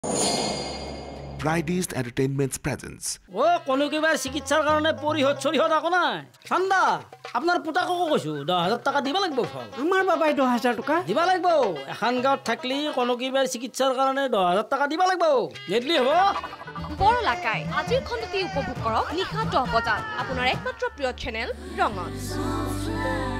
Fridays Entertainment's presence. ও কোনো কিবা চিকিৎসাৰ কাৰণে পৰিহত চৰিহত আকো নাই ঠাণ্ডা আপোনাৰ পুতাকো কৈছো 10,000 টাকা দিব লাগিব ফল আমাৰ বাবাই 10,000 টাকা দিব লাগিব এখন গাঁৱত থাকলি কোনো কিবা চিকিৎসাৰ কাৰণে 10,000 টাকা দিব লাগিব নেটলি হ'ব বৰলাকাই আজিৰ খণ্ডটি উপভোগ কৰক নিশা 10 বজাত আপোনাৰ একমাত্ৰ প্ৰিয় চেনেল ৰঙত